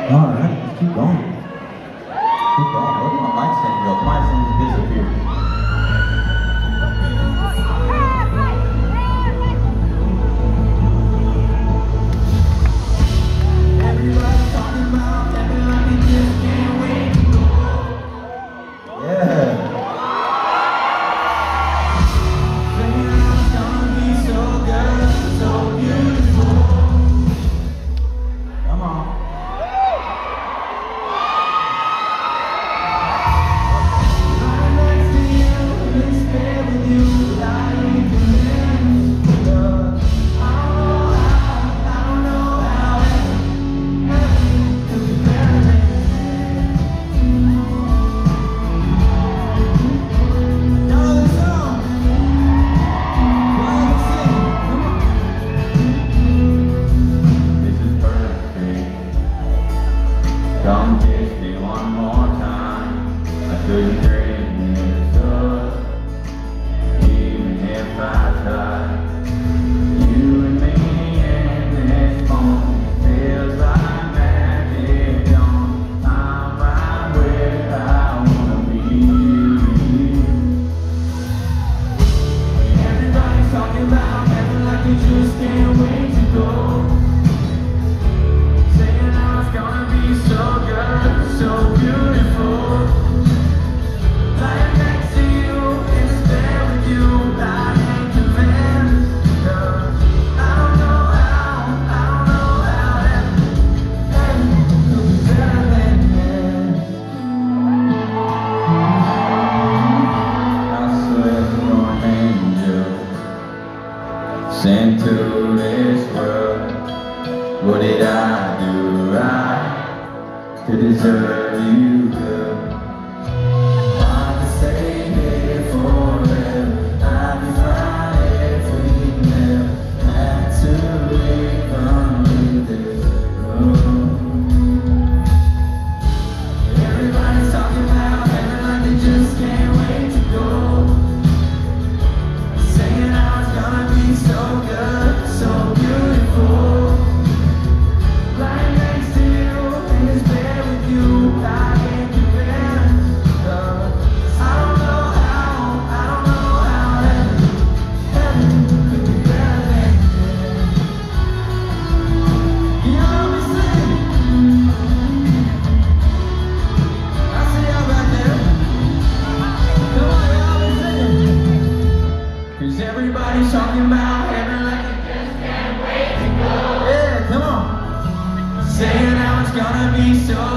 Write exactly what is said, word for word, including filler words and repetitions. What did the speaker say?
Alright, let's keep going. Keep going. Where did my mic stand go? My mic stand disappeared. Everybody's talking about acting like they just can't wait to go. Yeah. Thinking it's gonna be so good, so beautiful. Come on. Come kiss me one more time. I couldn't dream this up, even if I tried. You and me in this moment feels like magic. Don't I'm right where I wanna be. Everybody's talking about acting like they just can't wait to go. So beautiful, lying next to you in this bed with you, I ain't convinced. I don't know how, I don't know how that could be better than this. I swear you're an angel sent to this world. What did I do right to deserve you, girl? I could stay here forever. I'd be fine if we never had to leave from this room. Everybody's talking about heaven like they just can't wait to go. Saying how it's gonna be so good, so beautiful. Lying next to you in this bed with you, I ain't convinced. I don't know how, I don't know how heaven, heaven could be better than this. You know me sing. I see y'all back there. Come on, y'all be singing. Cause everybody's talking about heaven like they just can't wait to go. Yeah, come on. Saying how it's gonna be so